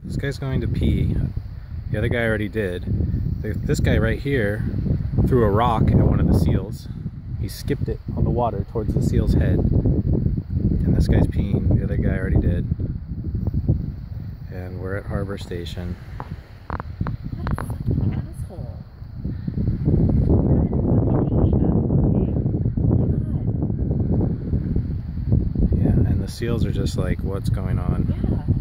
This guy's going to pee. The other guy already did. This guy right here threw a rock at one of the seals. He skipped it on the water towards the seal's head. And this guy's peeing. The other guy already did. And we're at Harbor Station. Yeah, and the seals are just like, what's going on? Yeah.